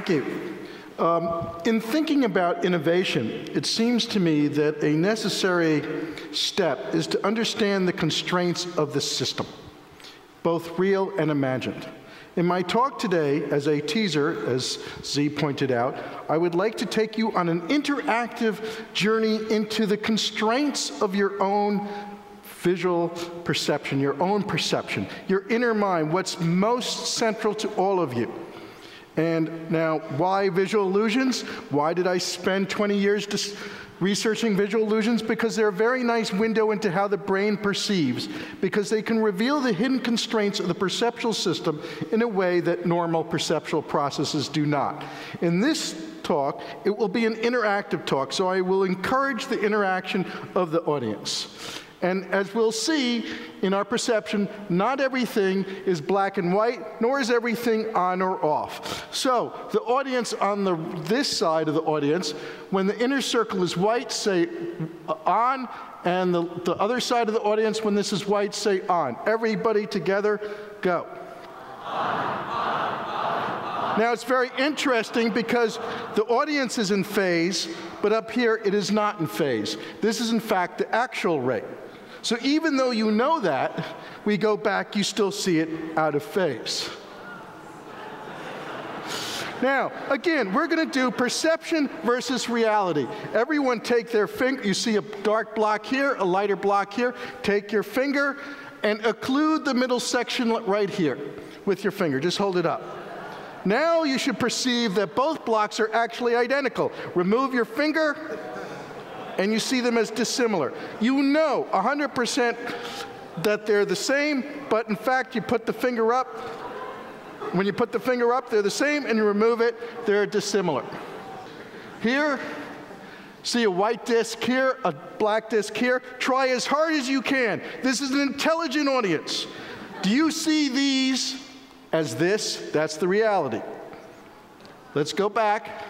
Thank you. In thinking about innovation, it seems to me that a necessary step is to understand the constraints of the system, both real and imagined. In my talk today, as a teaser, as Z pointed out, I would like to take you on an interactive journey into the constraints of your own visual perception, your inner mind, what's most central to all of you. And now, why visual illusions? Why did I spend 20 years researching visual illusions? Because they're a very nice window into how the brain perceives, because they can reveal the hidden constraints of the perceptual system in a way that normal perceptual processes do not. In this talk, it will be an interactive talk, so I will encourage the interaction of the audience. And as we'll see in our perception, not everything is black and white, nor is everything on or off. So the audience on this side of the audience, when the inner circle is white, say on, and the other side of the audience, when this is white, say on. Everybody together, go. Now it's very interesting because the audience is in phase, but up here it is not in phase. This is in fact the actual rate. So even though you know that, we go back, you still see it out of phase. Now, again, we're going to do perception versus reality. Everyone take their finger. You see a dark block here, a lighter block here. Take your finger and occlude the middle section right here with your finger. Just hold it up. Now you should perceive that both blocks are actually identical. Remove your finger, and you see them as dissimilar. You know 100% that they're the same, but in fact, you put the finger up. When you put the finger up, they're the same, and you remove it, they're dissimilar. Here, see a white disc here, a black disc here. Try as hard as you can. This is an intelligent audience. Do you see these as this? That's the reality. Let's go back.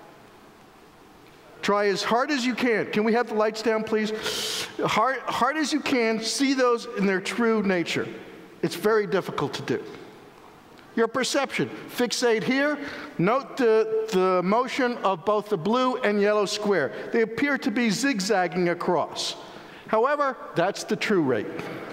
Try as hard as you can. Can we have the lights down, please? Hard as you can, see those in their true nature. It's very difficult to do. Your perception. Fixate here. Note the motion of both the blue and yellow square. They appear to be zigzagging across. However, that's the true rate.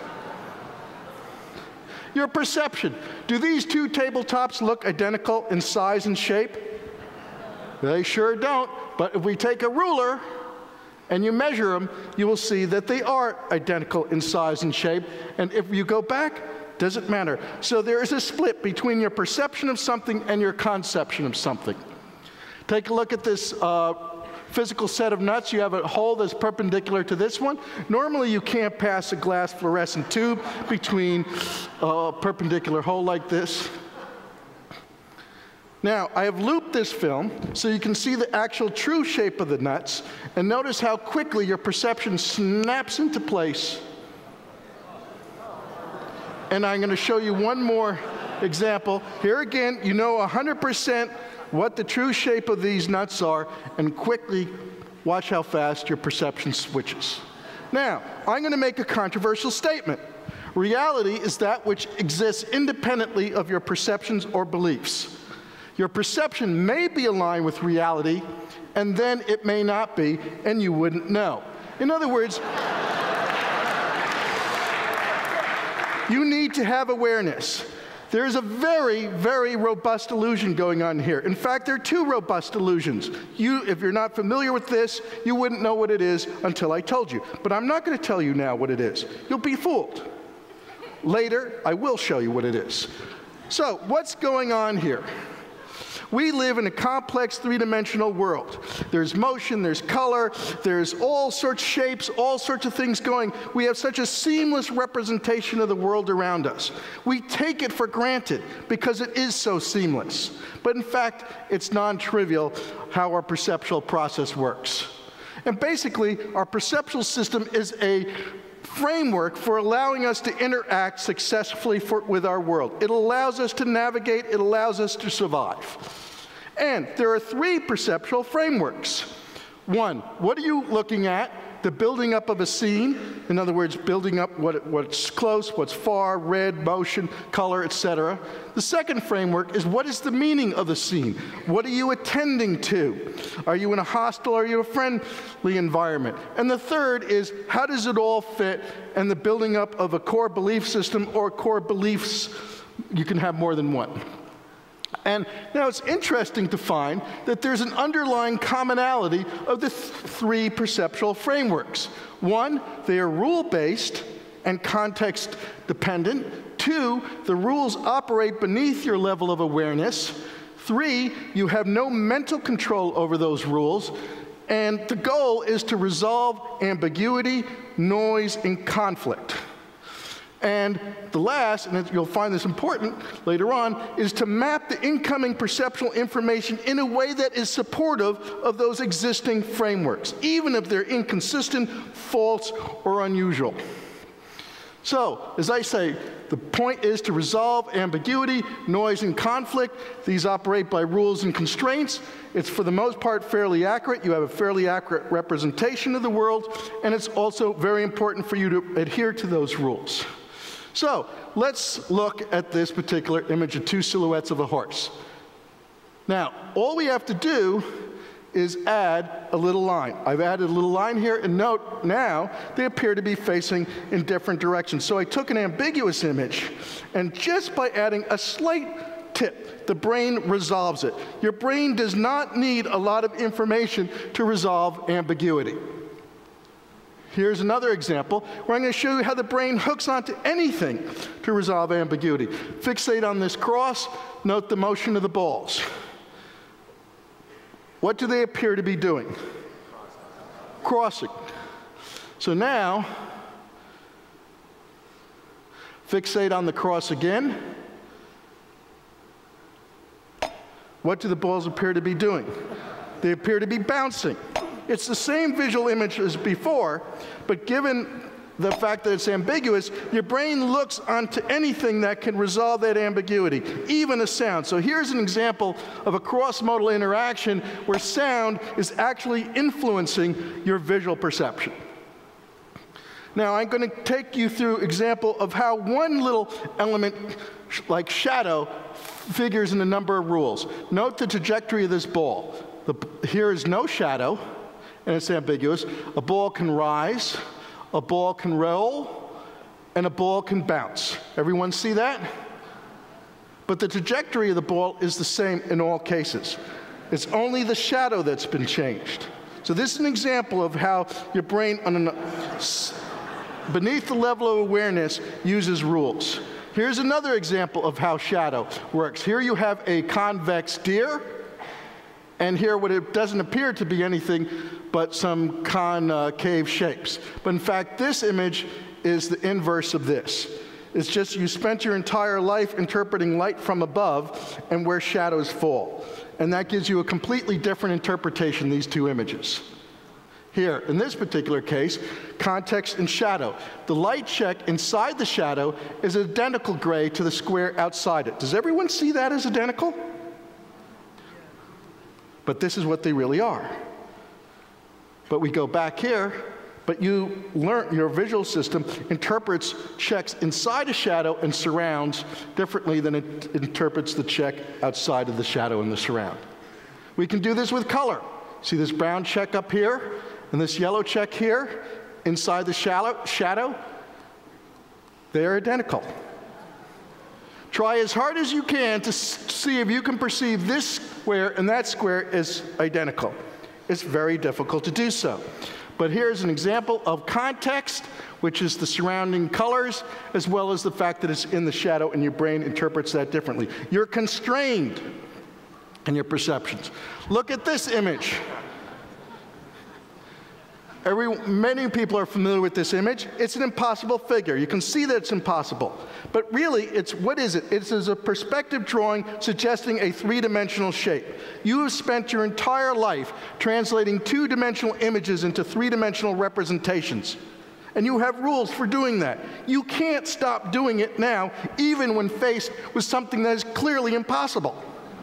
Your perception. Do these two tabletops look identical in size and shape? They sure don't. But if we take a ruler and you measure them, you will see that they are identical in size and shape. And if you go back, doesn't matter. So there is a split between your perception of something and your conception of something. Take a look at this physical set of nuts. You have a hole that's perpendicular to this one. Normally you can't pass a glass fluorescent tube between a perpendicular hole like this. Now, I have looped this film so you can see the actual true shape of the nuts, and notice how quickly your perception snaps into place. And I'm going to show you one more example. Here again, you know 100% what the true shape of these nuts are, and quickly watch how fast your perception switches. Now, I'm going to make a controversial statement. Reality is that which exists independently of your perceptions or beliefs. Your perception may be aligned with reality, and then it may not be, and you wouldn't know. In other words, you need to have awareness. There's a very, very robust illusion going on here. In fact, there are two robust illusions. If you're not familiar with this, you wouldn't know what it is until I told you. But I'm not going to tell you now what it is. You'll be fooled. Later, I will show you what it is. So, what's going on here? We live in a complex three-dimensional world. There's motion, there's color, there's all sorts of shapes, all sorts of things going. We have such a seamless representation of the world around us. We take it for granted because it is so seamless. But in fact, it's non-trivial how our perceptual process works. And basically, our perceptual system is a framework for allowing us to interact successfully with our world. It allows us to navigate, it allows us to survive. And there are three perceptual frameworks. One, what are you looking at? the building up of a scene, in other words, building up what's close, what's far, red, motion, color, etc. The second framework is what is the meaning of the scene? What are you attending to? Are you in a hostile, or are you in a friendly environment? And the third is how does it all fit, and the building up of a core belief system or core beliefs. You can have more than one. And now it's interesting to find that there's an underlying commonality of the three perceptual frameworks. One, they are rule-based and context-dependent. Two, the rules operate beneath your level of awareness. Three, you have no mental control over those rules. And the goal is to resolve ambiguity, noise, and conflict. And the last, and you'll find this important later on, is to map the incoming perceptual information in a way that is supportive of those existing frameworks, even if they're inconsistent, false, or unusual. So, as I say, the point is to resolve ambiguity, noise, and conflict. These operate by rules and constraints. It's for the most part fairly accurate. You have a fairly accurate representation of the world, and it's also very important for you to adhere to those rules. So let's look at this particular image of two silhouettes of a horse. Now, all we have to do is add a little line. I've added a little line here, and note now they appear to be facing in different directions. So I took an ambiguous image, and just by adding a slight tip, the brain resolves it. Your brain does not need a lot of information to resolve ambiguity. Here's another example where I'm going to show you how the brain hooks onto anything to resolve ambiguity. Fixate on this cross, note the motion of the balls. What do they appear to be doing? Crossing. So now, fixate on the cross again. What do the balls appear to be doing? They appear to be bouncing. It's the same visual image as before, but given the fact that it's ambiguous, your brain looks onto anything that can resolve that ambiguity, even a sound. So here's an example of a cross-modal interaction where sound is actually influencing your visual perception. Now, I'm going to take you through an example of how one little element, like shadow, figures in a number of rules. Note the trajectory of this ball. Here is no shadow, and it's ambiguous. A ball can rise, a ball can roll, and a ball can bounce. Everyone see that? But the trajectory of the ball is the same in all cases. It's only the shadow that's been changed. So this is an example of how your brain, beneath the level of awareness, uses rules. Here's another example of how shadow works. Here you have a convex deer, and here what it doesn't appear to be anything but some concave shapes. But in fact, this image is the inverse of this. It's just you spent your entire life interpreting light from above and where shadows fall. And that gives you a completely different interpretation, these two images. Here, in this particular case, context and shadow. The light check inside the shadow is identical gray to the square outside it. Does everyone see that as identical? But this is what they really are. But we go back here, but you learn, your visual system interprets checks inside a shadow and surrounds differently than it interprets the check outside of the shadow and the surround. We can do this with color. See this brown check up here and this yellow check here inside the shadow? They are identical. Try as hard as you can to see if you can perceive this square and that square as identical. It's very difficult to do so. But here's an example of context, which is the surrounding colors, as well as the fact that it's in the shadow and your brain interprets that differently. You're constrained in your perceptions. Look at this image. Many people are familiar with this image. It's an impossible figure. You can see that it's impossible. But really, what is it? It is a perspective drawing suggesting a three-dimensional shape. You have spent your entire life translating two-dimensional images into three-dimensional representations. And you have rules for doing that. You can't stop doing it now, even when faced with something that is clearly impossible.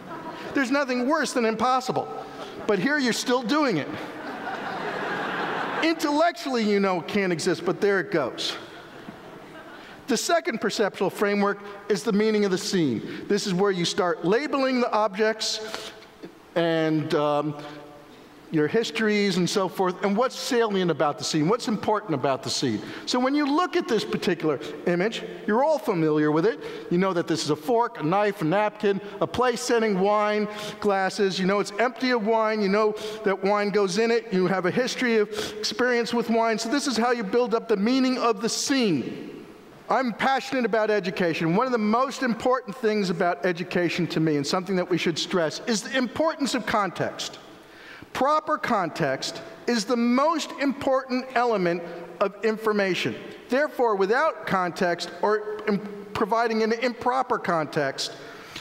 There's nothing worse than impossible. But here you're still doing it. Intellectually, you know it can't exist, but there it goes. The second perceptual framework is the meaning of the scene. This is where you start labeling the objects and your histories and so forth, and what's salient about the scene, what's important about the scene. So when you look at this particular image, you're all familiar with it. You know that this is a fork, a knife, a napkin, a place setting wine glasses. You know it's empty of wine. You know that wine goes in it. You have a history of experience with wine. So this is how you build up the meaning of the scene. I'm passionate about education. One of the most important things about education to me, and something that we should stress, is the importance of context. Proper context is the most important element of information. Therefore, without context or providing an improper context,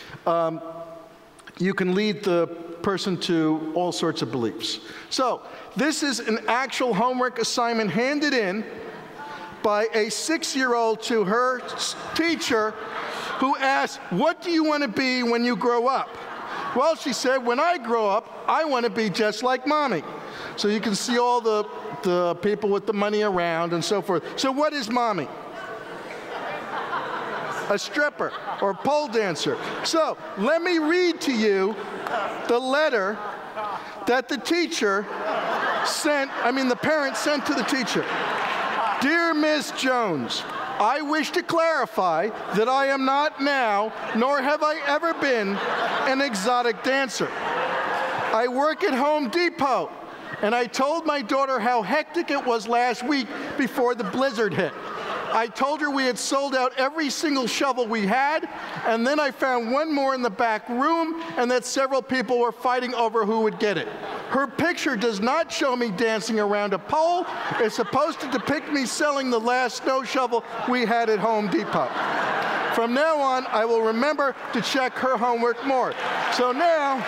you can lead the person to all sorts of beliefs. So, this is an actual homework assignment handed in by a 6-year-old to her teacher who asked, "What do you want to be when you grow up?" Well, she said, "When I grow up, I want to be just like Mommy." So you can see all the people with the money around and so forth. So what is Mommy? A stripper or pole dancer. So let me read to you the letter that the teacher sent, the parent sent to the teacher. "Dear Miss Jones, I wish to clarify that I am not now, nor have I ever been, an exotic dancer. I work at Home Depot, and I told my daughter how hectic it was last week before the blizzard hit. I told her we had sold out every single shovel we had, and then I found one more in the back room, and that several people were fighting over who would get it. Her picture does not show me dancing around a pole. It's supposed to depict me selling the last snow shovel we had at Home Depot. From now on, I will remember to check her homework more." So now,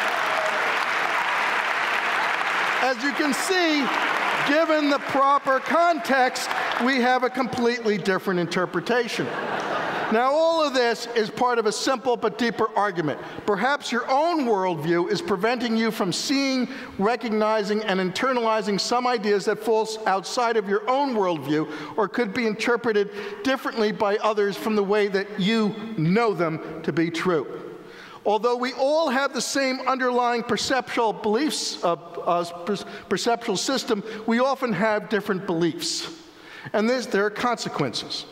as you can see, given the proper context, we have a completely different interpretation. Now, all of this is part of a simple but deeper argument. Perhaps your own worldview is preventing you from seeing, recognizing, and internalizing some ideas that fall outside of your own worldview or could be interpreted differently by others from the way that you know them to be true. Although we all have the same underlying perceptual beliefs, perceptual system, we often have different beliefs. And there are consequences.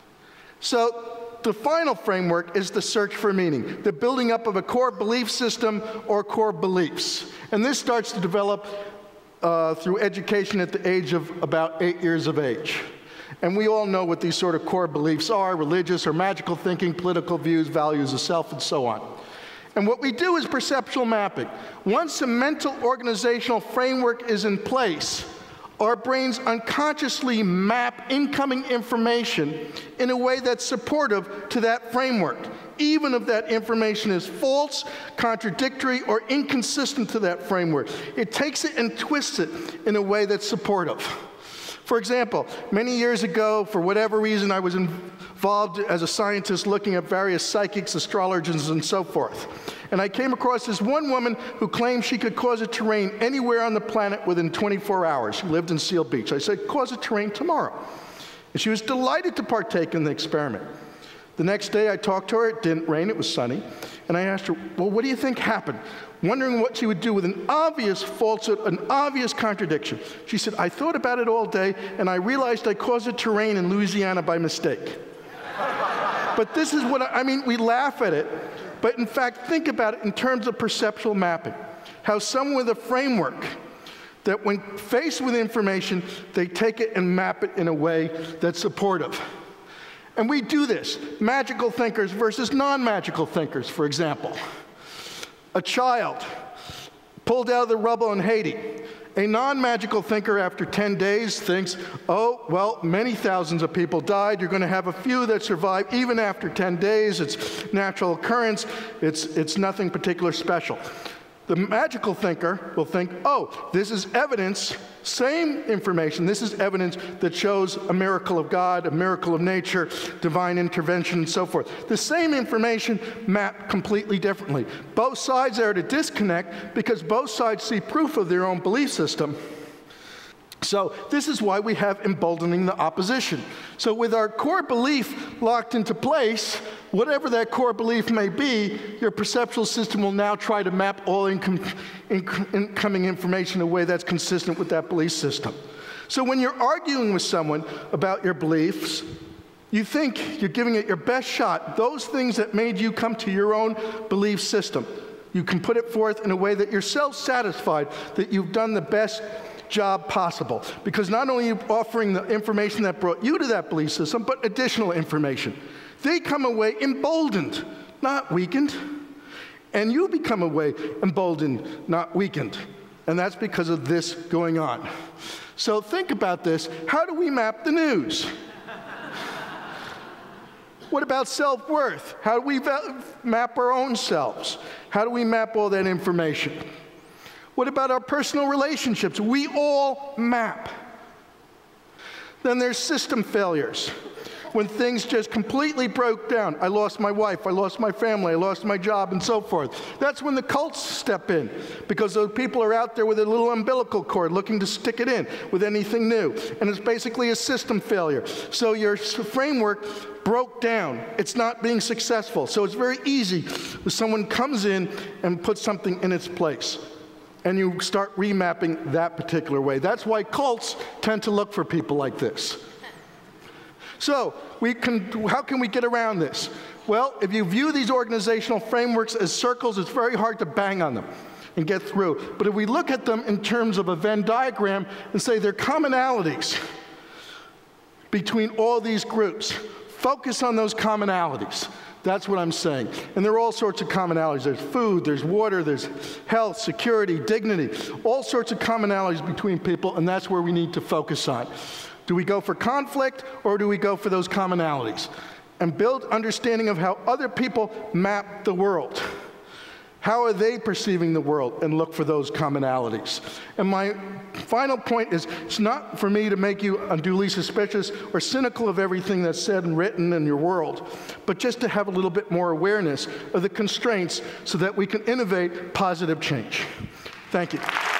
So the final framework is the search for meaning, the building up of a core belief system or core beliefs. And this starts to develop through education at the age of about 8 years of age. And we all know what these sort of core beliefs are: religious or magical thinking, political views, values of self, and so on. And what we do is perceptual mapping. Once a mental organizational framework is in place, our brains unconsciously map incoming information in a way that's supportive to that framework, even if that information is false, contradictory, or inconsistent to that framework. It takes it and twists it in a way that's supportive. For example, many years ago, for whatever reason, I was involved as a scientist looking at various psychics, astrologers, and so forth. And I came across this one woman who claimed she could cause it to rain anywhere on the planet within 24 hours. She lived in Seal Beach. I said, "Cause it to rain tomorrow." And she was delighted to partake in the experiment. The next day I talked to her. It didn't rain, it was sunny. And I asked her, "Well, what do you think happened?" Wondering what she would do with an obvious falsehood, an obvious contradiction. She said, "I thought about it all day, and I realized I caused it to rain in Louisiana by mistake." But this is what we laugh at it, but in fact, think about it in terms of perceptual mapping. How someone with a framework that when faced with information, they take it and map it in a way that's supportive. And we do this. Magical thinkers versus non-magical thinkers, for example. A child pulled out of the rubble in Haiti. A non-magical thinker after 10 days thinks, "Oh, well, many thousands of people died. You're going to have a few that survive even after 10 days. It's natural occurrence. It's nothing particular special." The magical thinker will think, "Oh, this is evidence, same information, this is evidence that shows a miracle of God, a miracle of nature, divine intervention, and so forth." The same information mapped completely differently. Both sides are at a disconnect because both sides see proof of their own belief system. So this is why we have emboldening the opposition. So with our core belief locked into place, whatever that core belief may be, your perceptual system will now try to map all incoming information in a way that's consistent with that belief system. So when you're arguing with someone about your beliefs, you think you're giving it your best shot. Those things that made you come to your own belief system, you can put it forth in a way that you're self-satisfied that you've done the best job possible. Because not only are you offering the information that brought you to that belief system, but additional information. They come away emboldened, not weakened. And you become away emboldened, not weakened. And that's because of this going on. So think about this. How do we map the news? What about self-worth? How do we map our own selves? How do we map all that information? What about our personal relationships? We all map. Then there's system failures. When things just completely broke down. I lost my wife, I lost my family, I lost my job, and so forth. That's when the cults step in, because those people are out there with a little umbilical cord looking to stick it in with anything new. And it's basically a system failure. So your framework broke down. It's not being successful. So it's very easy when someone comes in and puts something in its place. And you start remapping that particular way. That's why cults tend to look for people like this. So how can we get around this? Well, if you view these organizational frameworks as circles, it's very hard to bang on them and get through. But if we look at them in terms of a Venn diagram and say there are commonalities between all these groups, focus on those commonalities. That's what I'm saying. And there are all sorts of commonalities. There's food, there's water, there's health, security, dignity, all sorts of commonalities between people, and that's where we need to focus on. Do we go for conflict, or do we go for those commonalities? And build understanding of how other people map the world. How are they perceiving the world? And look for those commonalities. And my final point is, it's not for me to make you unduly suspicious or cynical of everything that's said and written in your world, but just to have a little bit more awareness of the constraints so that we can innovate positive change. Thank you.